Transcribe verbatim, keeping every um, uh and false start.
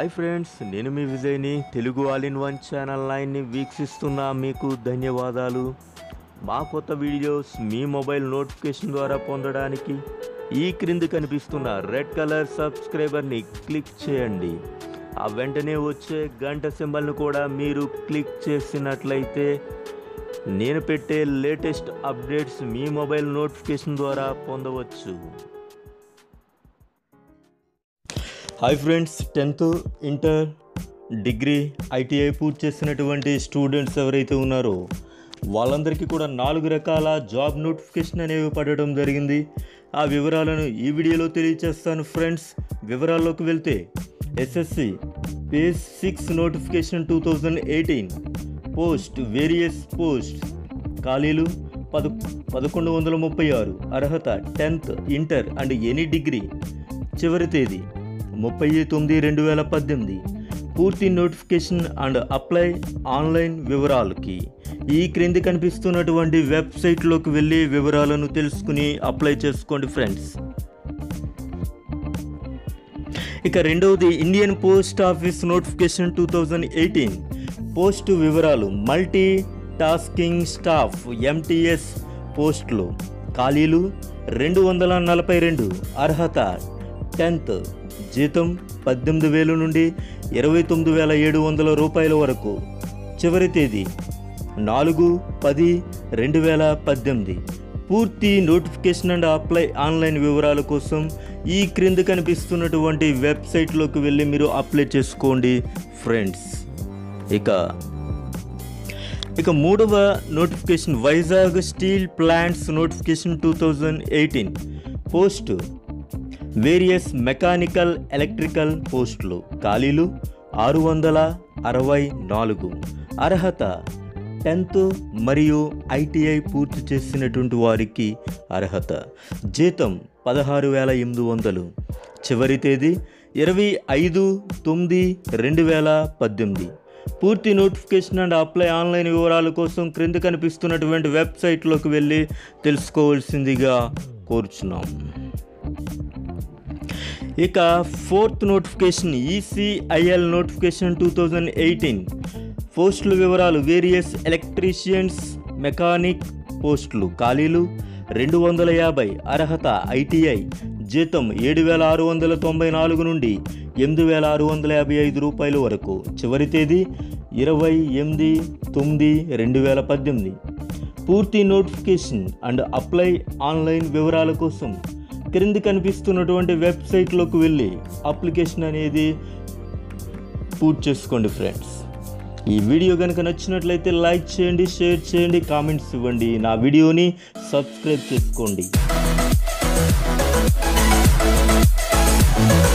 Hi friends, నేను మీ విజయ్ని. Telugu all in one channel నైన్ని వీక్షిస్తున్న మీకు ధన్యవాదాలు. మా కొత్త వీడియోస్ మీ మొబైల్ నోటిఫికేషన్ ద్వారా పొందడానికి ఈ క్రింది కనిపిస్తున్న రెడ్ కలర్ సబ్స్క్రైబర్ని క్లిక్ చేయండి. ఆ వెంటనే వచ్చే గంట సింబల్ను కూడా మీరు క్లిక్ చేసినట్లయితే నేను పెట్టే లేటెస్ట్ అప్డేట్స్ మీ మొబైల్ నోటిఫికేషన్ ద్వారా పొందవచ్చు. Hi friends, tenth, inter, degree, ITI పూర్తి చేసినటువంటి స్టూడెంట్స్ ఎవరైతే ఉన్నారో వాళ్ళందరికీ కూడా నాలుగు రకాల జాబ్ నోటిఫికేషన్ అనేవి పడడం జరిగింది. ఆ వివరాలను ఈ వీడియోలో తెలియజేస్తాను ఫ్రెండ్స్. వివరాల్లోకి వెళ్తే SSC page six notification two thousand eighteen post various post ఖాళీలు పద పదకొండు వందల ముప్పై ఆరు అర్హత tenth, inter and any degree. చివరి తేదీ ముప్పై తొమ్మిది రెండు వేల పద్దెనిమిది. పూర్తి నోటిఫికేషన్ అండ్ అప్లై ఆన్లైన్ వివరాలకి ఈ క్రింది కనిపిస్తున్నటువంటి వెబ్సైట్లోకి వెళ్ళి వివరాలను తెలుసుకుని అప్లై చేసుకోండి ఫ్రెండ్స్. ఇక రెండవది Indian post office notification two thousand eighteen post వివరాలు. మల్టీ టాస్కింగ్ స్టాఫ్ ఎంటీఎస్ పోస్టులు ఖాళీలు రెండు వందల నలభై రెండు అర్హత టెన్త్, జీతం పద్దెనిమిది వేలు నుండి ఇరవై తొమ్మిది వేల ఏడు వందల రూపాయల వరకు. చివరి తేదీ నాలుగు పది రెండు వేల పద్దెనిమిది. పూర్తి నోటిఫికేషన్ అండ్ అప్లై ఆన్లైన్ వివరాల కోసం ఈ క్రింద కనిపిస్తున్నటువంటి వెబ్సైట్లోకి వెళ్ళి మీరు అప్లై చేసుకోండి ఫ్రెండ్స్. ఇక ఇక మూడవ notification Vizag steel plants notification two thousand eighteen post various mechanical electrical పోస్టులు ఖాళీలు ఆరు వందల అరవై నాలుగు అర్హత టెన్త్ మరియు ఐటీఐ పూర్తి చేసినటువంటి వారికి అర్హత. జీతం పదహారు వేల ఎనిమిది వందలు. చివరి తేదీ ఇరవై ఐదు తొమ్మిది రెండు వేల పద్దెనిమిది. పూర్తి నోటిఫికేషన్ అండ్ అప్లై ఆన్లైన్ వివరాల కోసం క్రింద కనిపిస్తున్నటువంటి వెబ్సైట్లోకి వెళ్ళి తెలుసుకోవాల్సిందిగా కోరుచున్నాం. ఇక fourth notification ECIL notification two thousand eighteen పోస్టుల వివరాలు. వేరియస్ ఎలక్ట్రీషియన్స్ మెకానిక్ పోస్టులు ఖాళీలు రెండు వందల యాభై అర్హత ఐటీఐ. జీతం ఏడు వేల ఆరు వందల తొంభై నాలుగు నుండి ఎనిమిది వేల ఆరు వందల యాభై ఐదు రూపాయల వరకు. చివరి తేదీ ఇరవై ఎనిమిది తొమ్మిది రెండు వేల పద్దెనిమిది. పూర్తి నోటిఫికేషన్ అండ్ అప్లై ఆన్లైన్ వివరాల కోసం క్రింది కనిపిస్తున్నటువంటి వెబ్సైట్లోకి వెళ్ళి అప్లికేషన్ అనేది పూర్తి చేసుకోండి ఫ్రెండ్స్. ఈ వీడియో కనుక నచ్చినట్లయితే లైక్ చేయండి, షేర్ చేయండి, కామెంట్స్ ఇవ్వండి. నా వీడియోని సబ్స్క్రైబ్ చేసుకోండి.